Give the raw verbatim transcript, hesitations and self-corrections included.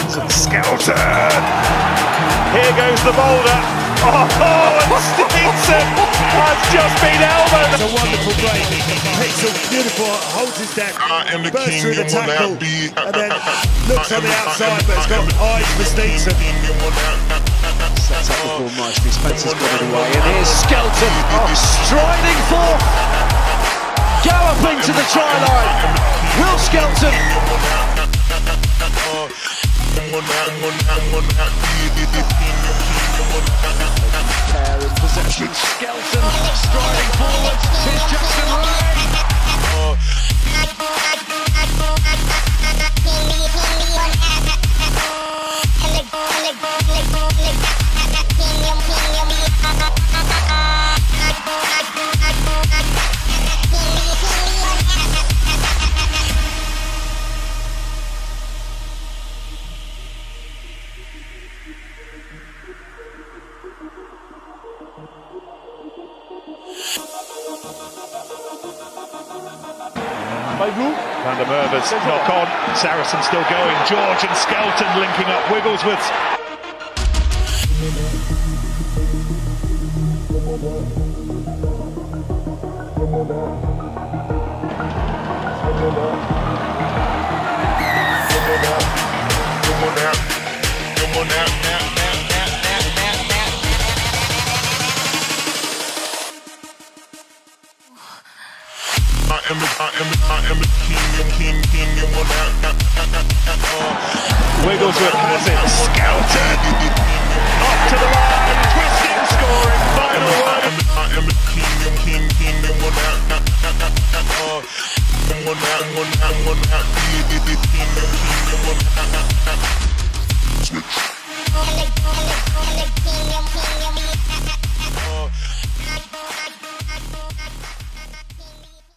Skelton! Here goes the boulder. Oh, and Stevenson has just been elbowed. It's a wonderful break. Pixel, beautiful, holds his deck, bursts through the tackle, and then looks on the outside, but it's got eyes for Stevenson. Sets up the ball nicely, Spencer's got it away, and here's Skelton, oh, striding forth, galloping to the try line. Will Skelton. Care in possession, Skelton striding forward, here's Justin Ray. Van der Merwe's knock on, Saracen still going, George and Skelton linking up, Wigglesworth. I am the, I am the, I am the king and king, king and one out. Wigglesworth has it, Skelton up to the line, twisting, scoring, final word. I am the king and king, king and one out. One out, one out, one out, king and king.